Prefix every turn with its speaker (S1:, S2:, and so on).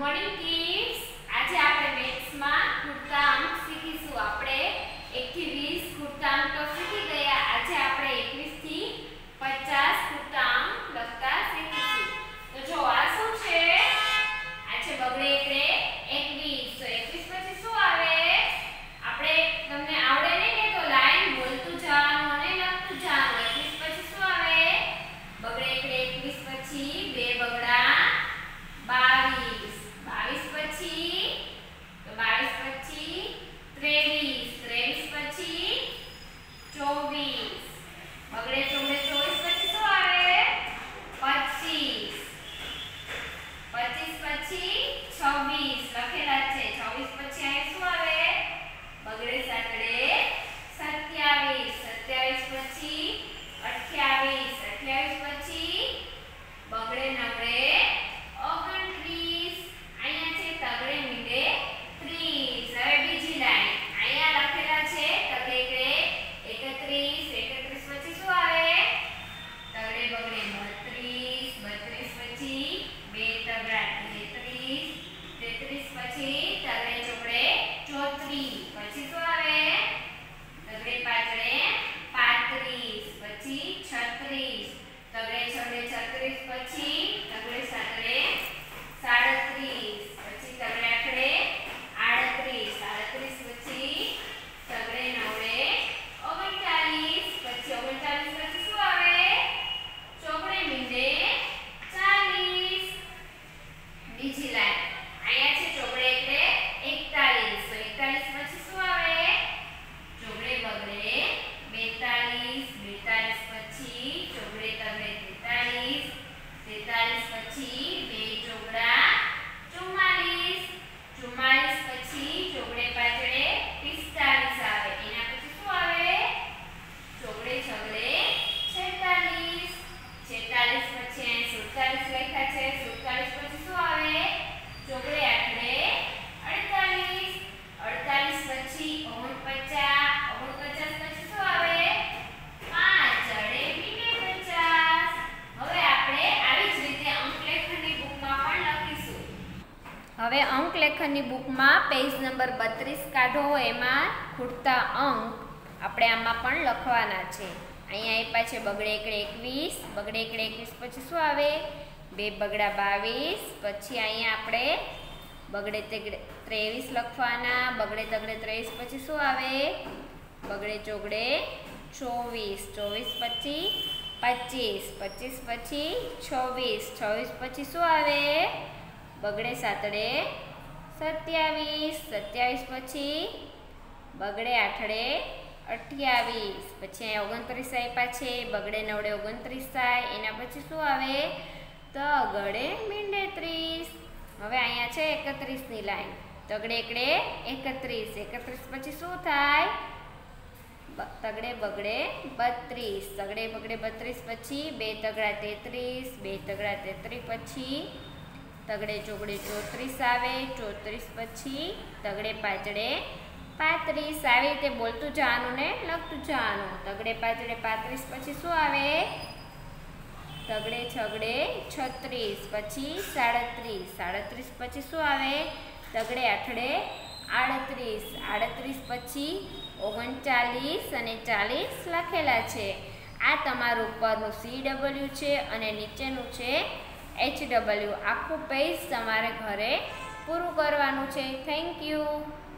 S1: Morning kids, આજે આપણે મેથ્સમાં ખૂટતા અંક શીખીશું। આપણે 1 થી 20 ખૂટતા અંક તો શીખી ગયા। આજે આપણે 21 થી 50 ખૂટતા અંક લખતા શીખીશું। તો જો આ શું છે? આ છે બગડે એકડે 21। તો 21 પછી શું આવે? આપણે તમને આવડે નહીં ને તો લાઈન બોલતું જવાનું અને લખતું જવાનું। 21 પછી શું આવે? બગડે એકડે 21 પછી બે બગડા 22। 22 પછી તો 22 પછી 23। 23 પછી 24। બગડે ચોગડે 24 પછી શું આવે? 25। 25 પછી 26 લખેલા છે। 26 પછી અહીં શું આવે? બગડે સાતડે 27। 27 પછી 28। 28 પછી બગડે નવડે 29। અહીંયા છે તગડે મીંડે 30। હવે બીજી લાઈન અહીંયા લખેલા છે તગડે એકડે 31। 31 પછી શું આવે? તગડે બગડે 32। 32 પછી બે તગડા 33। 33 પછી તગડે ચોગડે 34। પછી શું આવે? તગડે પાછળે 35। પછી 36। તગડે છગડે 36 પછી તગડે સાતડે 37। પછી તગડે આઠડે 38। 38 પછી તગડે નવડે 39। પછી 39 પછી શું આવે? ચોગડે મીંડે 40। બીજી લાઈન અહીંયા છે ચોગડે એટલે 41। 41 પછી શું આવે? ચોગડે બગડે 42। 42 પછી ચોગડે તગડે 43। 43 પછી બે ચોગડા 44। 44 પછી ચોગડે પાછળે 45 આવે। એના પછી શું આવે? ચોગડે છગડે 46। 46 પછી અહીં 47 લખ્યા છે। 47 પછી શું આવે? ચોગડે આઠડે 48। 48 પછી 49। 49 પછી શું આવે? 5 અડે મીંડે 50। હવે આપણે આવી જ રીતે અંકલેખનની બુકમાં પણ લખીશું। હવે અંકલેખનની બુકમાં પેજ નંબર 32 કાઢો। એમાં ખૂટતા અંક આપણે આમાં પણ લખવાના છે। અહીંયા આપ્યા છે બગડે એકડે 21। બગડે એકડે 21 પછી શું આવે? બે બગડા 22। પછી અહીંયા આપણે બગડે તેગડે 23 લખવાના। બગડે તગડે 23 પછી શું આવે? બગડે ચોગડે 24। 24 પછી 25। 25 પછી 26। 26 પછી શું આવે? બગડે સાતડે 27। 27 પછી બગડે આઠડે 28। પછી અહીંયા 29 આપ્યા છે। બગડે નવડે 29 થાય। એના પછી શું આવે? તગડે મીંડે 30। હવે અહીંયા છે 31 ની લાઈન તગડે એકડે 31। 31 પછી શું થાય? તગડે બગડે 32। તગડે બગડે 32 પછી બે તગડા 33। બે તગડા 33 પછી તગડે ચોગડે 34 આવે। 34 પછી તગડે પાછળે 35। આવી રીતે બોલતું જવાનું ને લખતું જવાનું। તગડે પાછળે 35 પછી શું આવે? તગડે છગડે 36 પછી 37। 37 પછી શું આવે? તગડે આઠડે 38। 38 પછી 39 અને 40 લખેલા છે। આ તમારું ઉપરનું CW છે અને નીચેનું છે HW। આખું પેજ તમારે ઘરે પૂરું કરવાનું છે। Thank you.